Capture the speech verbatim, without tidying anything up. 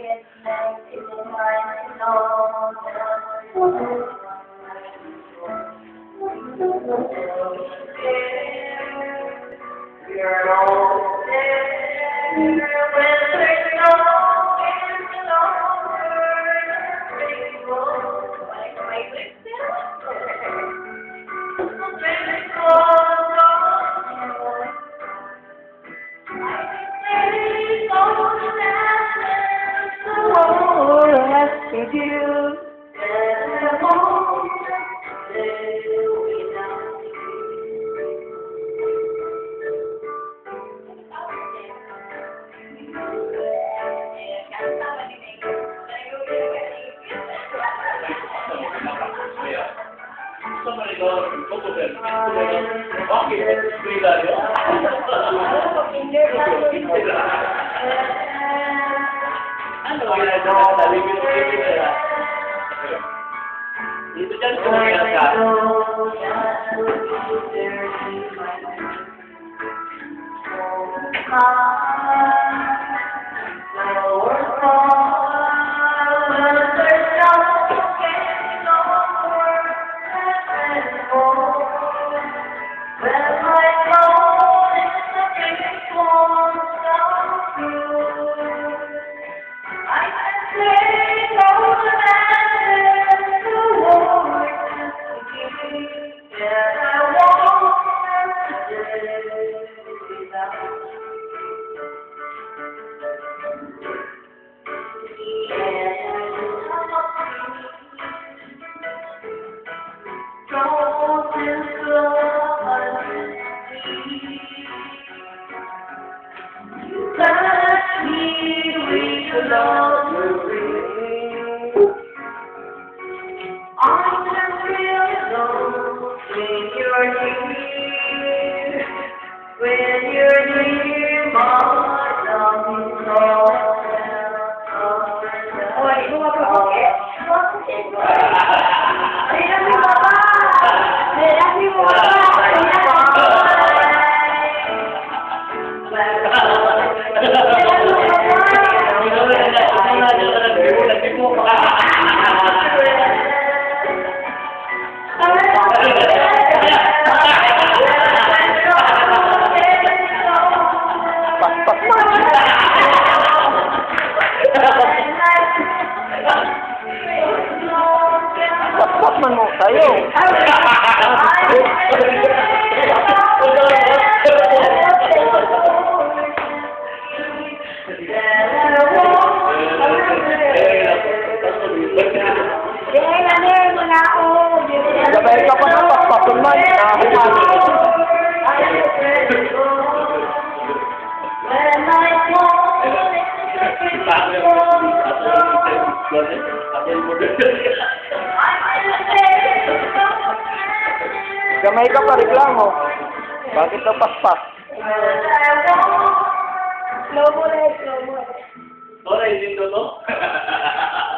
Somebody goes and look at them. Walking with the street out here. Ano ginagawa sa limit-limit nila? Dito dyan kung ginagawa. When you're near my love, oh, itu apa pakai? Saya ni bapa, saya ni bapa. Paspas man mo tayo. Sabay ka pa ng paspasun man. Gamay ka pa reklamo. Bakit ka paspas? Slow mo na, slow mo. Ora, hindi to to?